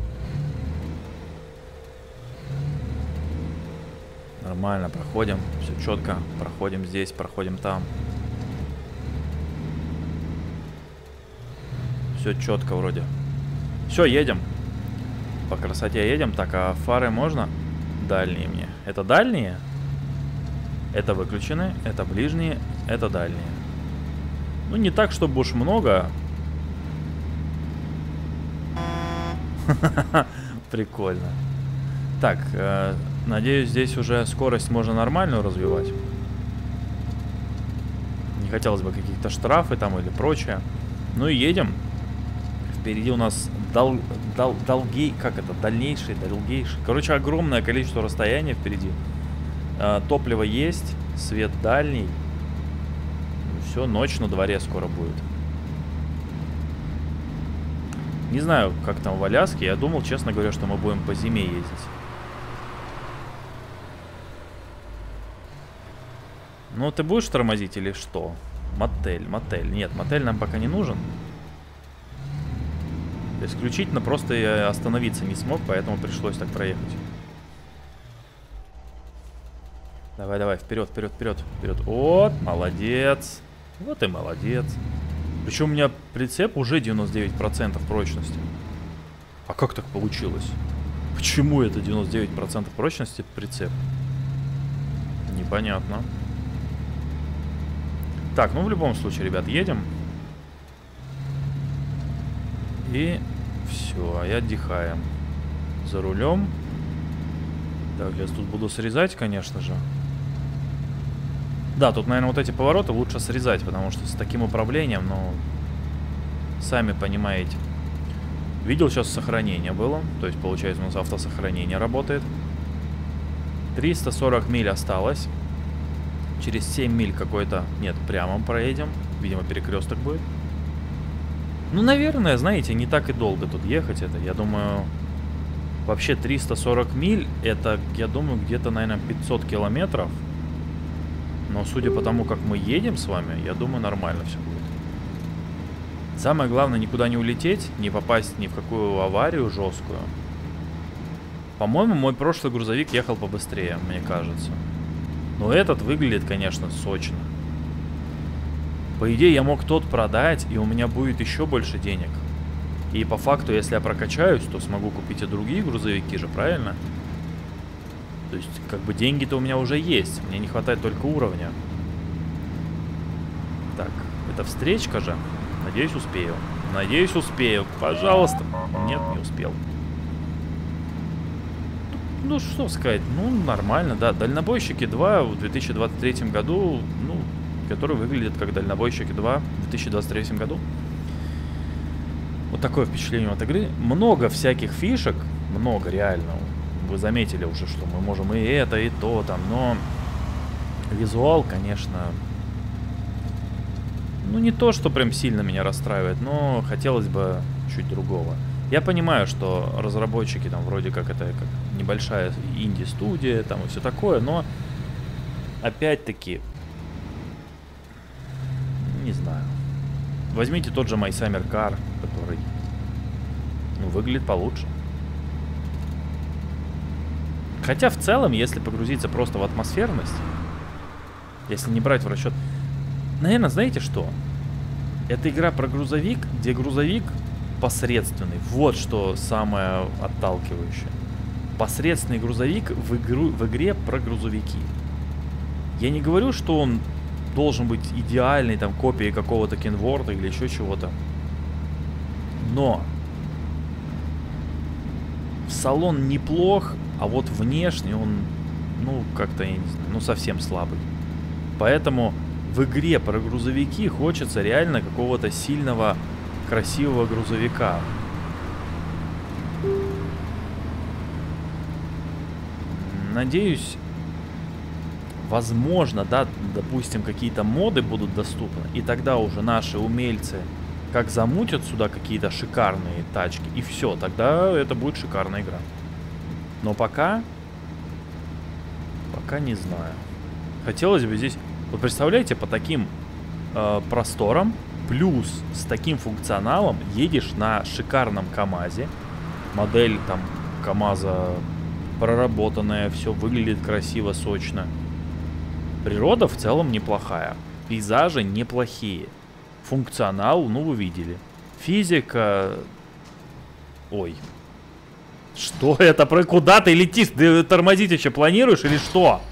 Нормально, проходим. Все четко. Проходим здесь, проходим там. Все четко вроде. Все, едем. По красоте едем. Так, а фары можно? Дальние мне. Это дальние? Это выключены. Это ближние. Это дальние. Ну, не так, чтобы уж много. Прикольно. Так, надеюсь, здесь уже скорость можно нормальную развивать. Не хотелось бы каких-то штрафы там или прочее. Ну и едем. Впереди у нас долгий, как это, дальнейший. Короче, огромное количество расстояния впереди. Топливо есть, свет дальний. Все, ночь на дворе скоро будет. Не знаю, как там в Аляске. Я думал, честно говоря, что мы будем по зиме ездить. Ну, ты будешь тормозить или что? Мотель, мотель. Нет, мотель нам пока не нужен. Исключительно просто я остановиться не смог, поэтому пришлось так проехать. Давай, давай, вперед, вперед, вперед, вперед. Вот, молодец. Вот и молодец. Причем у меня прицеп уже 99% прочности. А как так получилось? Почему это 99% прочности прицеп? Непонятно. Так, ну в любом случае, ребят, едем. И все, и отдыхаем. За рулем. Так, сейчас тут буду срезать, конечно же. Да, тут, наверное, вот эти повороты лучше срезать, потому что с таким управлением, ну, сами понимаете. Видел, сейчас сохранение было. То есть, получается, у нас автосохранение работает. 340 миль осталось. Через 7 миль какой-то... Нет, прямо проедем. Видимо, перекресток будет. Ну, наверное, знаете, не так и долго тут ехать это. Я думаю, вообще 340 миль, это, я думаю, где-то, наверное, 500 километров. Но судя по тому, как мы едем с вами, я думаю, нормально все будет. Самое главное, никуда не улететь, не попасть ни в какую аварию жесткую. По-моему, мой прошлый грузовик ехал побыстрее, мне кажется. Но этот выглядит, конечно, сочно. По идее, я мог тот продать, и у меня будет еще больше денег. И по факту, если я прокачаюсь, то смогу купить и другие грузовики же, правильно? То есть, как бы деньги-то у меня уже есть. Мне не хватает только уровня. Так, это встречка же. Надеюсь, успею. Надеюсь, успею. Пожалуйста. Нет, не успел. Ну, что сказать, ну, нормально, да. Дальнобойщики 2 в 2023 году, ну, который выглядит как Дальнобойщики 2 в 2023 году. Вот такое впечатление от игры. Много всяких фишек, много реально. Вы заметили уже, что мы можем и это, и то там, но визуал, конечно, ну не то, что прям сильно меня расстраивает, но хотелось бы чуть другого. Я понимаю, что разработчики там вроде как это как небольшая инди-студия там и все такое, но опять-таки не знаю. Возьмите тот же My Summer Car, который, ну, выглядит получше. Хотя в целом, если погрузиться просто в атмосферность, если не брать в расчет, наверное, знаете что? Это игра про грузовик, где грузовик посредственный. Вот что самое отталкивающее. Посредственный грузовик в игре про грузовики. Я не говорю, что он должен быть идеальной там копией какого-то Кенворта или еще чего-то. Но салон неплох, а вот внешне он, ну, как-то, я не знаю, ну, совсем слабый. Поэтому в игре про грузовики хочется реально какого-то сильного, красивого грузовика. Надеюсь, возможно, да, допустим, какие-то моды будут доступны, и тогда уже наши умельцы как замутят сюда какие-то шикарные тачки, и все, тогда это будет шикарная игра. Но пока не знаю. Хотелось бы здесь, вот представляете, по таким просторам, плюс с таким функционалом едешь на шикарном КамАЗе, модель там КамАЗа проработанная, все выглядит красиво, сочно. Природа в целом неплохая. Пейзажи неплохие. Функционал, ну, вы видели. Физика... Ой. Что это? Куда ты летишь? Ты тормозить еще планируешь или что?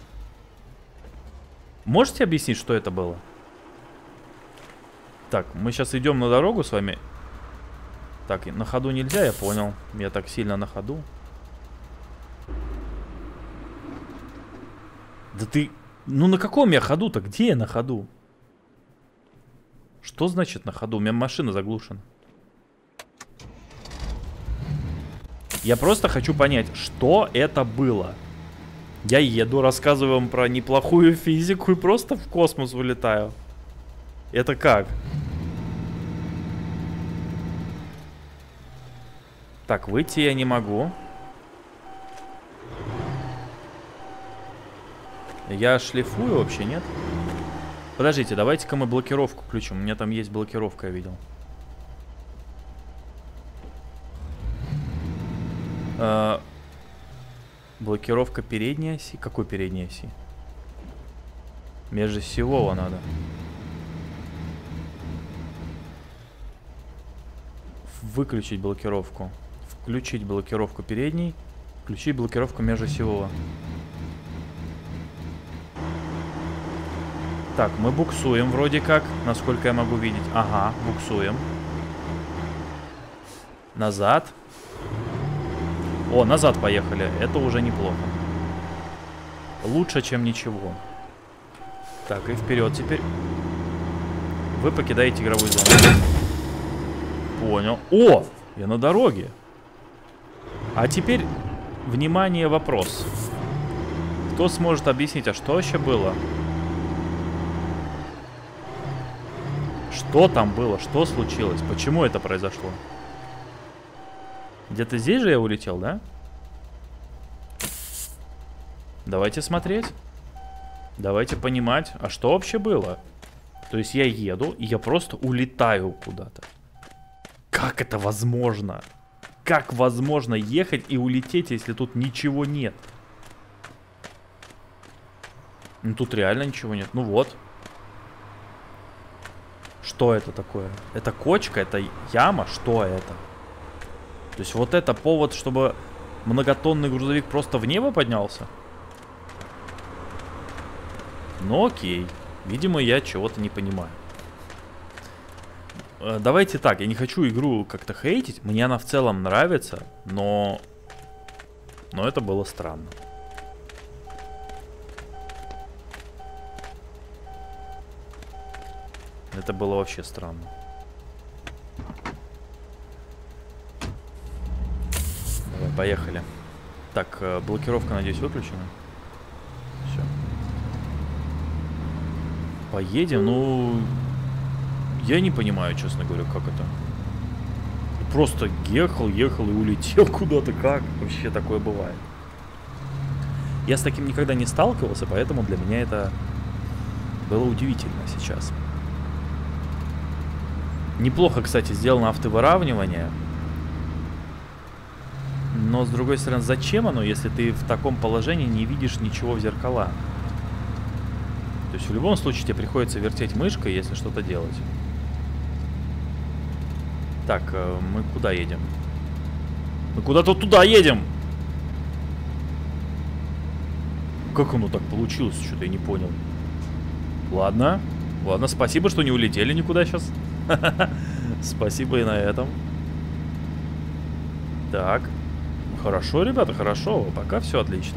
Можете объяснить, что это было? Так, мы сейчас идем на дорогу с вами. Так, на ходу нельзя, я понял. Я так сильно на ходу. Да ты... Ну на каком я ходу-то? Где я на ходу? Что значит на ходу? У меня машина заглушена. Я просто хочу понять, что это было. Я еду, рассказываю вам про неплохую физику и просто в космос вылетаю. Это как? Так, выйти я не могу. Я шлифую вообще, нет? Подождите, давайте-ка мы блокировку включим. У меня там есть блокировка, я видел. Блокировка передней оси. Какой передней оси? Межосевого надо. Выключить блокировку. Включить блокировку передней. Включить блокировку межосевого. Так, мы буксуем вроде как, насколько я могу видеть. Ага, буксуем. Назад. О, назад поехали. Это уже неплохо. Лучше, чем ничего. Так, и вперед теперь. Вы покидаете игровую зону. Понял. О, я на дороге. А теперь, внимание, вопрос. Кто сможет объяснить, а что вообще было? Что там было? Что случилось? Почему это произошло? Где-то здесь же я улетел, да? Давайте смотреть. Давайте понимать, а что вообще было? То есть я еду, и я просто улетаю куда-то. Как это возможно? Как возможно ехать и улететь, если тут ничего нет? Ну тут реально ничего нет. Ну вот. Что это такое? Это кочка? Это яма? Что это? То есть вот это повод, чтобы многотонный грузовик просто в небо поднялся? Ну окей. Видимо, я чего-то не понимаю. Давайте так, я не хочу игру как-то хейтить. Мне она в целом нравится, но Но это было странно. Это было вообще странно. Давай, поехали. Так, блокировка, надеюсь, выключена. Все. Поедем, ну... Я не понимаю, честно говоря, как это. Просто ехал и улетел куда-то. Как вообще такое бывает? Я с таким никогда не сталкивался, поэтому для меня это было удивительно сейчас. Неплохо, кстати, сделано автовыравнивание. Но, с другой стороны, зачем оно, если ты в таком положении не видишь ничего в зеркала? То есть в любом случае тебе приходится вертеть мышкой, если что-то делать. Так, мы куда едем? Мы куда-то туда едем! Как оно так получилось? Что-то я не понял. Ладно. Ладно, спасибо, что не улетели никуда сейчас. Спасибо и на этом. Так. Хорошо, ребята, хорошо. Пока все отлично.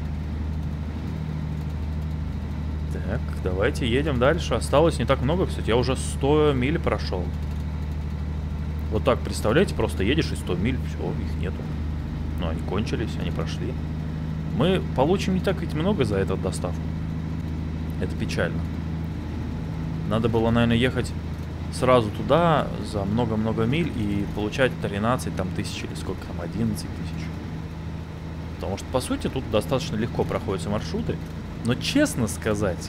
Так, давайте едем дальше. Осталось не так много, кстати. Я уже 100 миль прошел. Вот так, представляете, просто едешь и 100 миль, все, их нету. Ну, они кончились, они прошли. Мы получим не так ведь много за эту доставку. Это печально. Надо было, наверное, ехать сразу туда за много-много миль и получать 13 там, тысяч или сколько там, 11 тысяч. Потому что, по сути, тут достаточно легко проходятся маршруты. Но, честно сказать,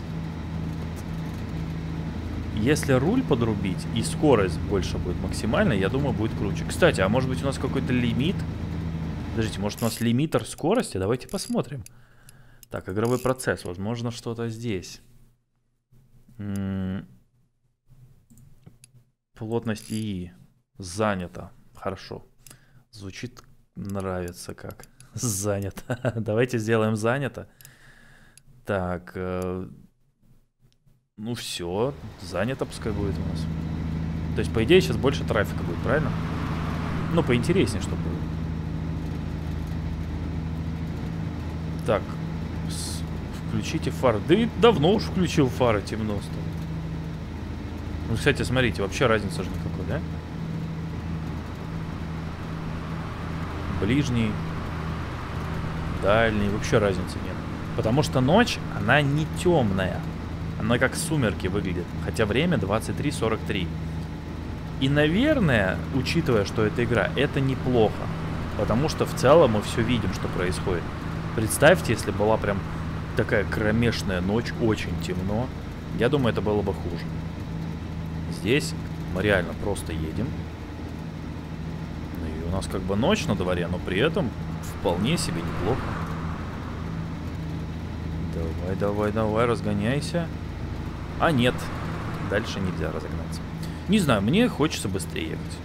если руль подрубить и скорость больше будет максимальная, я думаю, будет круче. Кстати, а может быть у нас какой-то лимит? Подождите, может у нас лимитер скорости? Давайте посмотрим. Так, игровой процесс. Возможно, что-то здесь. Плотность ИИ. Занято. Хорошо. Звучит, нравится как. Занято. Давайте сделаем занято. Так. Ну все, занято пускай будет у нас. То есть, по идее, сейчас больше трафика будет, правильно? Ну, поинтереснее, чтобы было. Так. Включите фары. Да и давно уж включил фары, темно стало. Ну, кстати, смотрите, вообще разницы же никакой, да? Ближний, дальний, вообще разницы нет. Потому что ночь, она не темная. Она как сумерки выглядит. Хотя время 23:43. И, наверное, учитывая, что это игра, это неплохо. Потому что в целом мы все видим, что происходит. Представьте, если была прям такая кромешная ночь, очень темно. Я думаю, это было бы хуже. Здесь мы реально просто едем. Ну и у нас как бы ночь на дворе, но при этом вполне себе неплохо. Давай, давай, давай, разгоняйся. А нет, дальше нельзя разогнаться. Не знаю, мне хочется быстрее ехать.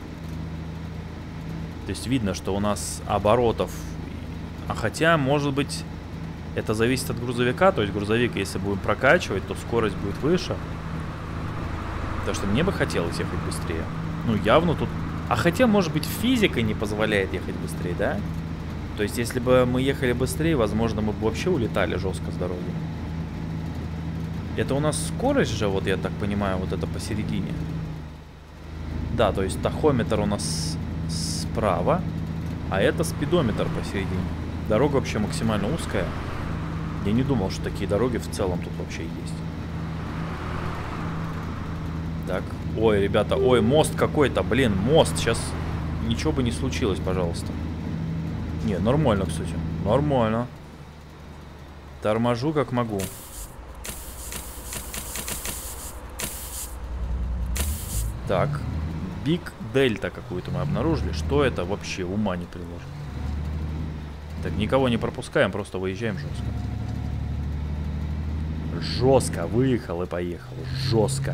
То есть видно, что у нас оборотов... А хотя, может быть, это зависит от грузовика. То есть грузовик, если будем прокачивать, то скорость будет выше. Потому что мне бы хотелось ехать быстрее. Ну, явно тут... А хотя, может быть, физика не позволяет ехать быстрее, да? То есть, если бы мы ехали быстрее, возможно, мы бы вообще улетали жестко с дороги. Это у нас скорость же, вот я так понимаю, вот это посередине. Да, то есть тахометр у нас справа, а это спидометр посередине. Дорога вообще максимально узкая. Я не думал, что такие дороги в целом тут вообще есть. Так, ой, ребята, ой, мост какой-то, блин, мост, сейчас ничего бы не случилось, пожалуйста. Не, нормально, кстати, нормально. Торможу как могу. Так, Биг Дельта какую-то мы обнаружили. Что это вообще? Ума не приложим. Так, никого не пропускаем, просто выезжаем жестко. Жестко выехал и поехал. Жестко.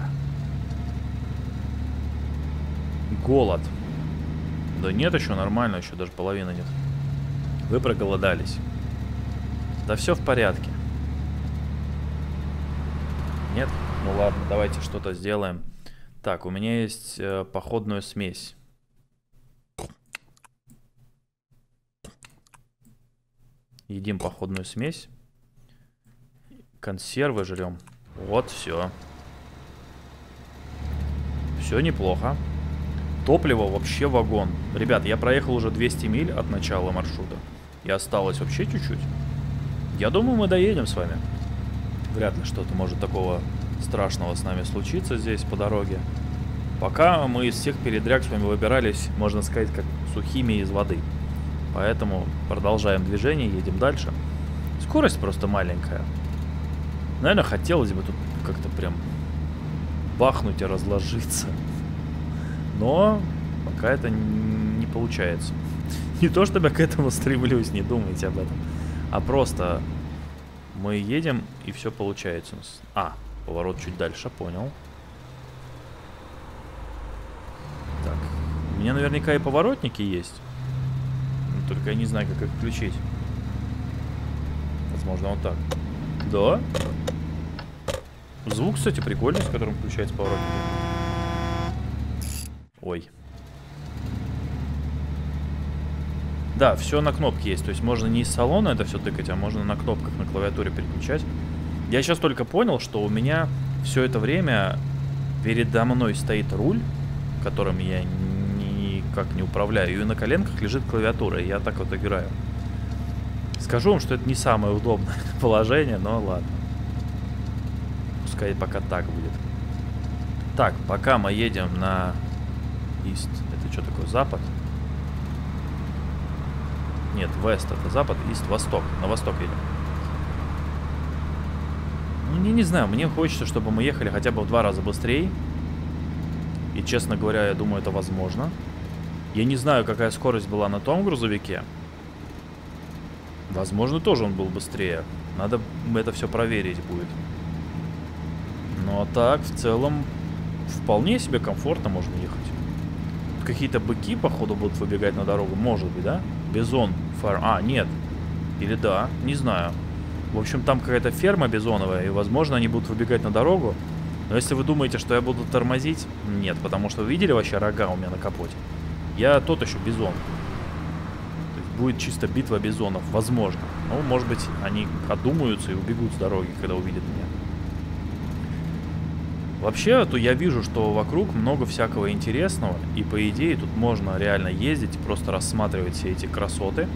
Голод. Да нет, еще нормально, еще даже половины нет. Вы проголодались. Да все в порядке. Нет? Ну ладно, давайте что-то сделаем. Так, у меня есть походную смесь. Едим походную смесь. Консервы жрем. Вот, все. Все неплохо. Топливо вообще вагон. Ребят, я проехал уже 200 миль от начала маршрута. И осталось вообще чуть-чуть. Я думаю, мы доедем с вами. Вряд ли что-то может такого страшного с нами случиться здесь по дороге. Пока мы из всех передряг с вами выбирались, можно сказать, как сухими из воды. Поэтому продолжаем движение, едем дальше. Скорость просто маленькая. Наверное, хотелось бы тут как-то прям бахнуть и разложиться. Но пока это не получается. Не то, чтобы я к этому стремлюсь, не думайте об этом. А просто мы едем, и все получается у нас. А, поворот чуть дальше, понял. Так, у меня наверняка и поворотники есть. Но только я не знаю, как их включить. Возможно, вот так. Да. Звук, кстати, прикольный, с которым включается поворотники. Ой. Да, все на кнопке есть. То есть можно не из салона это все тыкать, а можно на кнопках на клавиатуре переключать. Я сейчас только понял, что у меня все это время передо мной стоит руль, которым я никак не управляю, и на коленках лежит клавиатура, и я так вот играю. Скажу вам, что это не самое удобное положение, но ладно. Пускай пока так будет. Так, пока мы едем на East. Это что такое? Запад? Нет, West это запад, East восток. На восток едем. Ну, не знаю, мне хочется, чтобы мы ехали хотя бы в 2 раза быстрее. И, честно говоря, я думаю, это возможно. Я не знаю, какая скорость была на том грузовике. Возможно, тоже он был быстрее. Надо это все проверить будет. Но так, в целом, вполне себе комфортно можно ехать. Какие-то быки, походу, будут выбегать на дорогу. Может быть, да? Бизон. А, нет. Или да, не знаю. В общем, там какая-то ферма бизоновая, и, возможно, они будут выбегать на дорогу. Но если вы думаете, что я буду тормозить, нет, потому что вы видели вообще рога у меня на капоте? Я тот еще бизон. То есть будет чисто битва бизонов, возможно. Ну, может быть, они одумаются и убегут с дороги, когда увидят меня. Вообще, то я вижу, что вокруг много всякого интересного, и по идее тут можно реально ездить, просто рассматривать все эти красоты.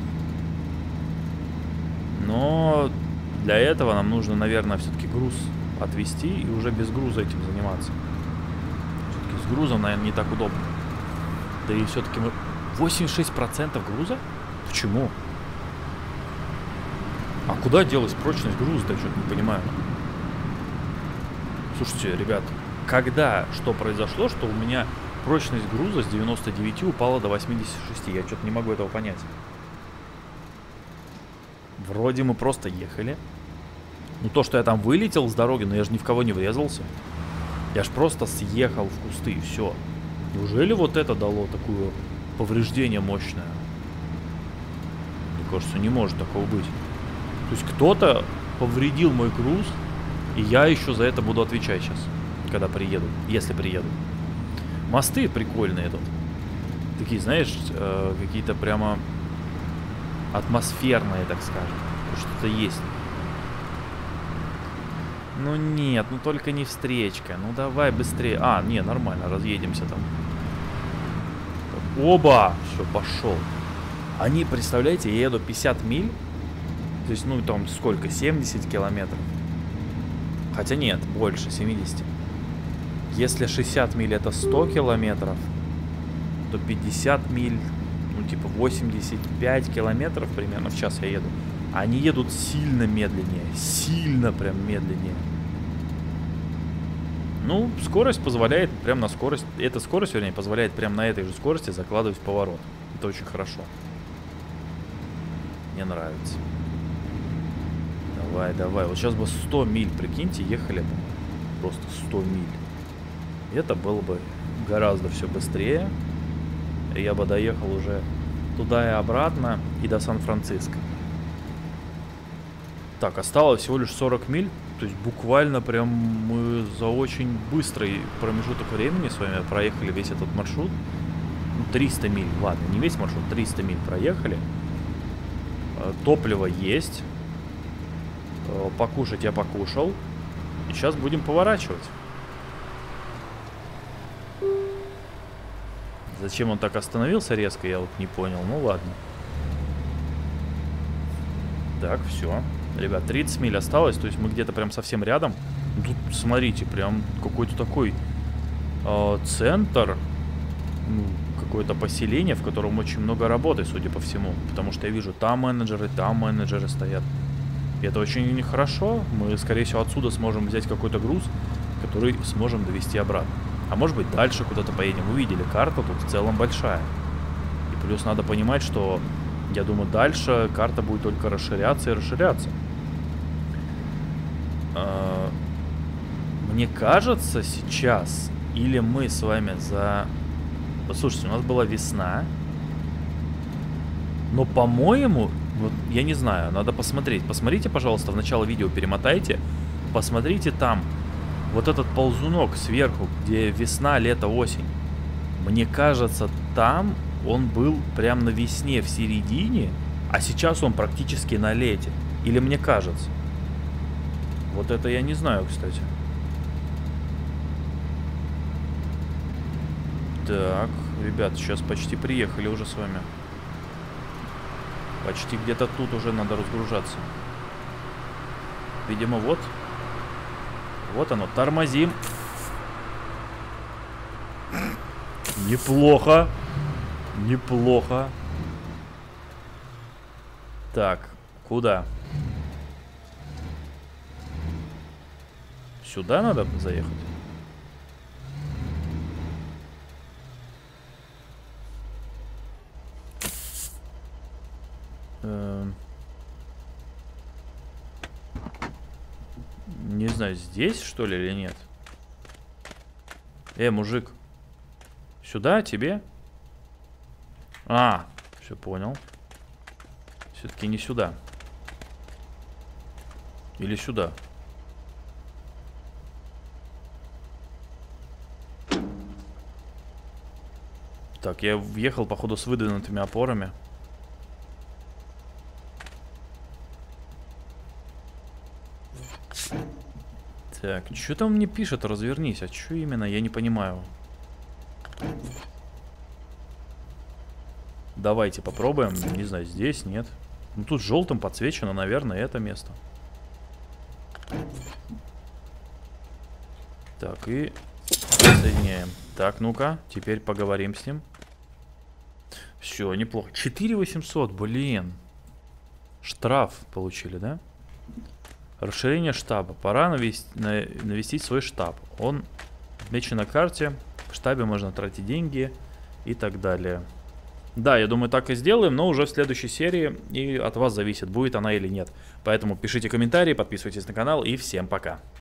Но для этого нам нужно, наверное, все-таки груз отвезти и уже без груза этим заниматься. Все-таки с грузом, наверное, не так удобно. Да и все-таки мы... 86% груза? Почему? А куда делась прочность груза-то, я что-то не понимаю. Слушайте, ребят, когда что произошло, что у меня прочность груза с 99 упала до 86? Я что-то не могу этого понять. Вроде мы просто ехали. Ну то, что я там вылетел с дороги, но я же ни в кого не врезался. Я же просто съехал в кусты и все. Неужели вот это дало такое повреждение мощное? Мне кажется, не может такого быть. То есть кто-то повредил мой груз, и я еще за это буду отвечать сейчас, когда приеду, если приеду. Мосты прикольные тут. Такие, знаешь, какие-то прямо атмосферные, так скажем. Что-то есть. Ну нет, ну только не встречка. Ну давай быстрее. А, не, нормально, разъедемся там. Оба! Все, пошел. Они, представляете, я еду 50 миль. То есть, ну там сколько? 70 километров. Хотя нет, больше, 70. Если 60 миль это 100 километров, то 50 миль, ну типа 85 километров примерно в час я еду. Они едут сильно медленнее, сильно прям медленнее. Ну, скорость позволяет прям на скорость, эта скорость, вернее, позволяет прям на этой же скорости закладывать в поворот. Это очень хорошо. Мне нравится. Давай, давай. Вот сейчас бы 100 миль, прикиньте, ехали бы. Просто 100 миль. Это было бы гораздо все быстрее. И я бы доехал уже туда и обратно, и до Сан-Франциско. Так, осталось всего лишь 40 миль. То есть буквально прям мы за очень быстрый промежуток времени с вами проехали весь этот маршрут. 300 миль, ладно, не весь маршрут, 300 миль проехали. Топливо есть. Покушать я покушал. И сейчас будем поворачивать. Зачем он так остановился резко, я вот не понял. Ну ладно. Так, все. Ребят, 30 миль осталось. То есть мы где-то прям совсем рядом. Тут, смотрите, прям какой-то такой центр. Ну, какое-то поселение, в котором очень много работы, судя по всему. Потому что я вижу, там менеджеры стоят. И это очень нехорошо. Мы, скорее всего, отсюда сможем взять какой-то груз, который сможем довести обратно. А может быть, дальше куда-то поедем. Вы видели, карта тут в целом большая. И плюс надо понимать, что, я думаю, дальше карта будет только расширяться и расширяться. Мне кажется, сейчас или мы с вами за... Послушайте, у нас была весна. Но, по-моему, вот я не знаю, надо посмотреть. Посмотрите, пожалуйста, в начало видео перемотайте. Посмотрите там. Вот этот ползунок сверху, где весна, лето, осень. Мне кажется, там он был прям на весне в середине, а сейчас он практически на лете. Или мне кажется? Вот это я не знаю, кстати. Так, ребят, сейчас почти приехали уже с вами. Почти где-то тут уже надо разгружаться. Видимо, вот. Вот оно, тормозим. Неплохо. Неплохо. Так, куда? Сюда надо заехать? Не знаю, здесь что ли или нет? Мужик. Сюда, тебе? А, все понял. Все-таки не сюда. Или сюда. Так, я въехал, походу, с выдвинутыми опорами. Так, что там мне пишет? Развернись. А что именно? Я не понимаю. Давайте попробуем. Не знаю, здесь нет. Ну, тут желтым подсвечено, наверное, это место. Так, и соединяем. Так, ну-ка, теперь поговорим с ним. Все, неплохо. 4800, блин. Штраф получили, да? Расширение штаба. Пора навестить свой штаб. Он отмечен на карте. В штабе можно тратить деньги и так далее. Да, я думаю, так и сделаем, но уже в следующей серии. И от вас зависит, будет она или нет. Поэтому пишите комментарии, подписывайтесь на канал и всем пока.